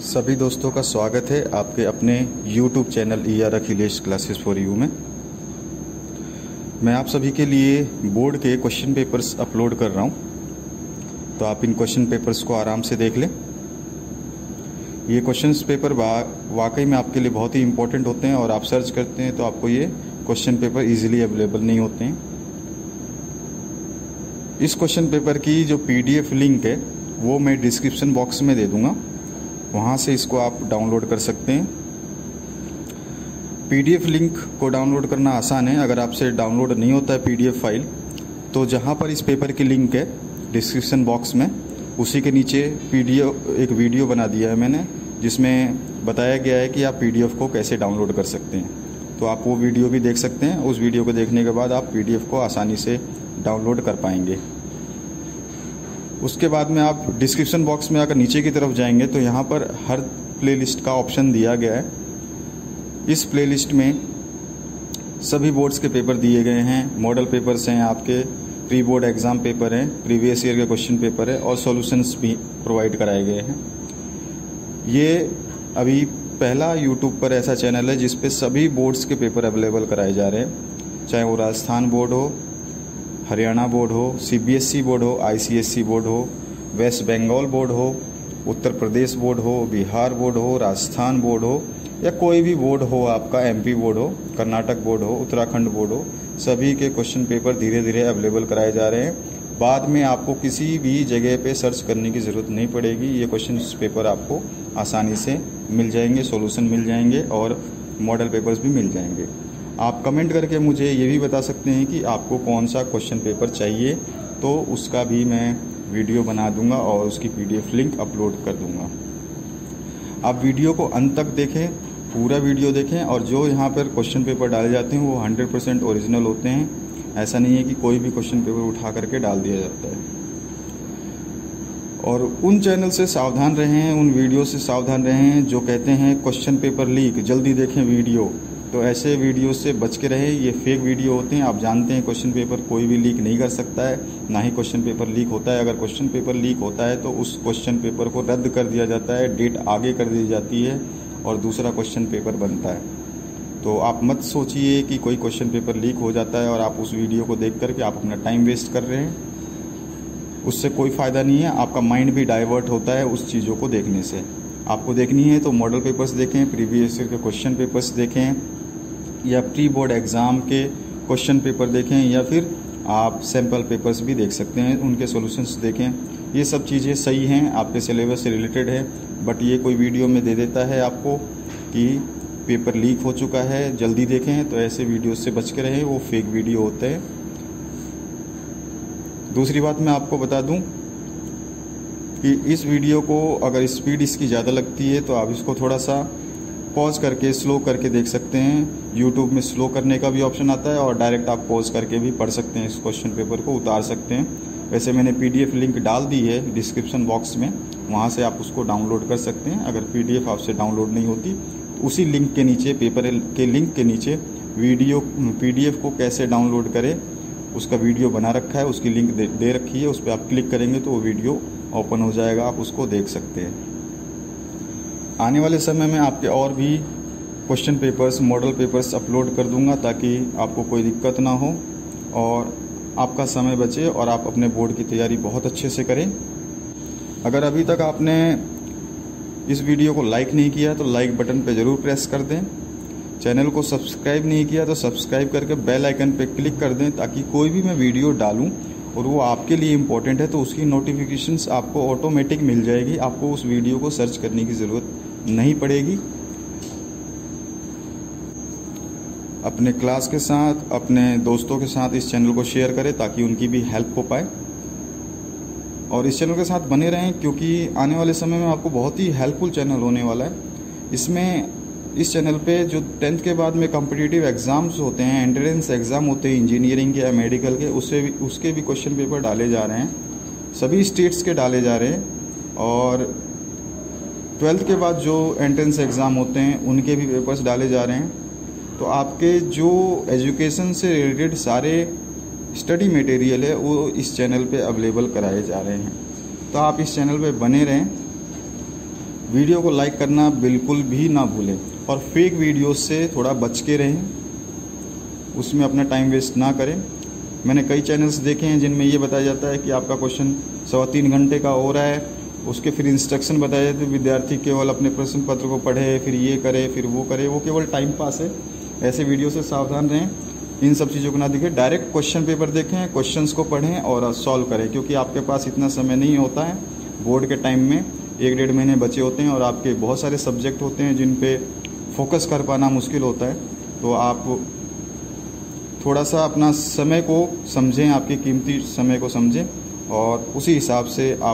सभी दोस्तों का स्वागत है आपके अपने YouTube channel ER Akhilesh classes for you में। मैं आप सभी के लिए बोर्ड के क्वेश्चन पेपर्स अपलोड कर रहा हूं, तो आप इन क्वेश्चन पेपर्स को आराम से देख लें। ये क्वेश्चन पेपर वाकई में आपके लिए बहुत ही इम्पोर्टेंट होते हैं और आप सर्च करते हैं तो आपको ये क्वेश्चन पेपर इजीली अवेलेबल नहीं होते हैं। इस क्वेश्चन पेपर की जो PDF लिंक है वो मैं डिस्क्रिप्शन बॉक्स में दे दूंगा, वहाँ से इसको आप डाउनलोड कर सकते हैं। PDF लिंक को डाउनलोड करना आसान है। अगर आपसे डाउनलोड नहीं होता है PDF फाइल, तो जहाँ पर इस पेपर की लिंक है डिस्क्रिप्शन बॉक्स में, उसी के नीचे एक वीडियो बना दिया है मैंने, जिसमें बताया गया है कि आप PDF को कैसे डाउनलोड कर सकते हैं। तो आप वो वीडियो भी देख सकते हैं। उस वीडियो को देखने के बाद आप PDF को आसानी से डाउनलोड कर पाएंगे। उसके बाद में आप डिस्क्रिप्शन बॉक्स में अगर नीचे की तरफ जाएंगे तो यहाँ पर हर प्लेलिस्ट का ऑप्शन दिया गया है। इस प्लेलिस्ट में सभी बोर्ड्स के पेपर दिए गए हैं। मॉडल पेपर्स हैं, आपके प्री बोर्ड एग्ज़ाम पेपर हैं, प्रीवियस ईयर के क्वेश्चन पेपर है और सॉल्यूशंस भी प्रोवाइड कराए गए हैं। ये अभी पहला यूट्यूब पर ऐसा चैनल है जिस पे सभी बोर्ड्स के पेपर अवेलेबल कराए जा रहे हैं, चाहे वो राजस्थान बोर्ड हो, हरियाणा बोर्ड हो, CBSE बोर्ड हो, ICSE बोर्ड हो, वेस्ट बंगाल बोर्ड हो, उत्तर प्रदेश बोर्ड हो, बिहार बोर्ड हो, राजस्थान बोर्ड हो या कोई भी बोर्ड हो, आपका MP बोर्ड हो, कर्नाटक बोर्ड हो, उत्तराखंड बोर्ड हो, सभी के क्वेश्चन पेपर धीरे धीरे अवेलेबल कराए जा रहे हैं। बाद में आपको किसी भी जगह पे सर्च करने की ज़रूरत नहीं पड़ेगी। ये क्वेश्चन पेपर आपको आसानी से मिल जाएंगे, सॉल्यूशन मिल जाएंगे और मॉडल पेपर्स भी मिल जाएंगे। आप कमेंट करके मुझे ये भी बता सकते हैं कि आपको कौन सा क्वेश्चन पेपर चाहिए, तो उसका भी मैं वीडियो बना दूंगा और उसकी PDF लिंक अपलोड कर दूंगा। आप वीडियो को अंत तक देखें, पूरा वीडियो देखें, और जो यहाँ पर क्वेश्चन पेपर डाले जाते हैं वो 100% ओरिजिनल होते हैं। ऐसा नहीं है कि कोई भी क्वेश्चन पेपर उठा करके डाल दिया जाता है। और उन चैनल से सावधान रहें, उन वीडियो से सावधान रहें जो कहते हैं क्वेश्चन पेपर लीक, जल्दी देखें वीडियो। तो ऐसे वीडियो से बच के रहें। ये फेक वीडियो होते हैं। आप जानते हैं क्वेश्चन पेपर कोई भी लीक नहीं कर सकता है, ना ही क्वेश्चन पेपर लीक होता है। अगर क्वेश्चन पेपर लीक होता है तो उस क्वेश्चन पेपर को रद्द कर दिया जाता है, डेट आगे कर दी जाती है और दूसरा क्वेश्चन पेपर बनता है। तो आप मत सोचिए कि कोई क्वेश्चन पेपर लीक हो जाता है और आप उस वीडियो को देख करके आप अपना टाइम वेस्ट कर रहे हैं। उससे कोई फ़ायदा नहीं है। आपका माइंड भी डाइवर्ट होता है उस चीज़ों को देखने से। आपको देखनी है तो मॉडल पेपर्स देखें, प्रीवियस ईयर के क्वेश्चन पेपर्स देखें, या प्री बोर्ड एग्ज़ाम के क्वेश्चन पेपर देखें, या फिर आप सैम्पल पेपर्स भी देख सकते हैं, उनके सॉल्यूशंस देखें। ये सब चीज़ें सही हैं, आपके सिलेबस से रिलेटेड है। बट ये कोई वीडियो में दे देता है आपको कि पेपर लीक हो चुका है, जल्दी देखें, तो ऐसे वीडियो से बच के रहें, वो फेक वीडियो होते हैं। दूसरी बात मैं आपको बता दूं कि इस वीडियो को अगर स्पीड इसकी ज़्यादा लगती है तो आप इसको थोड़ा सा पॉज करके स्लो करके देख सकते हैं। यूट्यूब में स्लो करने का भी ऑप्शन आता है और डायरेक्ट आप पॉज करके भी पढ़ सकते हैं, इस क्वेश्चन पेपर को उतार सकते हैं। वैसे मैंने PDF लिंक डाल दी है डिस्क्रिप्शन बॉक्स में, वहाँ से आप उसको डाउनलोड कर सकते हैं। अगर PDF आपसे डाउनलोड नहीं होती तो उसी लिंक के नीचे, पेपर के लिंक के नीचे PDF को कैसे डाउनलोड करें उसका वीडियो बना रखा है, उसकी लिंक दे रखी है। उस पर आप क्लिक करेंगे तो वो वीडियो ओपन हो जाएगा, आप उसको देख सकते हैं। आने वाले समय में आपके और भी question papers, model papers upload कर दूंगा ताकि आपको कोई दिक्कत ना हो और आपका समय बचे और आप अपने बोर्ड की तैयारी बहुत अच्छे से करें। अगर अभी तक आपने इस वीडियो को लाइक नहीं किया तो लाइक बटन पे ज़रूर प्रेस कर दें। चैनल को सब्सक्राइब नहीं किया तो सब्सक्राइब करके बेल आइकन पे क्लिक कर दें ताकि कोई भी मैं वीडियो डालूं और वो आपके लिए इम्पोर्टेंट है तो उसकी नोटिफिकेशंस आपको ऑटोमेटिक मिल जाएगी। आपको उस वीडियो को सर्च करने की ज़रूरत नहीं पड़ेगी। अपने क्लास के साथ, अपने दोस्तों के साथ इस चैनल को शेयर करें ताकि उनकी भी हेल्प हो पाए। और इस चैनल के साथ बने रहें क्योंकि आने वाले समय में आपको बहुत ही हेल्पफुल चैनल होने वाला है। इस चैनल पे जो 10th के बाद में कॉम्पिटिटिव एग्ज़ाम्स होते हैं, एंट्रेंस एग्ज़ाम होते हैं इंजीनियरिंग के या मेडिकल के, उसके भी क्वेश्चन पेपर डाले जा रहे हैं। सभी स्टेट्स के डाले जा रहे हैं और 12th के बाद जो एंट्रेंस एग्ज़ाम होते हैं उनके भी पेपर्स डाले जा रहे हैं। तो आपके जो एजुकेशन से रिलेटेड सारे स्टडी मटेरियल है वो इस चैनल पे अवेलेबल कराए जा रहे हैं। तो आप इस चैनल पे बने रहें। वीडियो को लाइक करना बिल्कुल भी ना भूलें और फेक वीडियो से थोड़ा बच के रहें, उसमें अपना टाइम वेस्ट ना करें। मैंने कई चैनल्स देखे हैं जिनमें ये बताया जाता है कि आपका क्वेश्चन 3.25 घंटे का हो रहा है, उसके फिर इंस्ट्रक्शन बताए जाते हैं, विद्यार्थी केवल अपने प्रश्न पत्र को पढ़े, फिर ये करे, फिर वो करे, वो केवल टाइम पास है। ऐसे वीडियो से सावधान रहें, इन सब चीज़ों को ना देखें, डायरेक्ट क्वेश्चन पेपर देखें, क्वेश्चंस को पढ़ें और सॉल्व करें, क्योंकि आपके पास इतना समय नहीं होता है। बोर्ड के टाइम में 1-1.5 महीने बचे होते हैं और आपके बहुत सारे सब्जेक्ट होते हैं जिन पे फोकस कर पाना मुश्किल होता है। तो आप थोड़ा सा अपना समय को समझें, आपके कीमती समय को समझें और उसी हिसाब से आप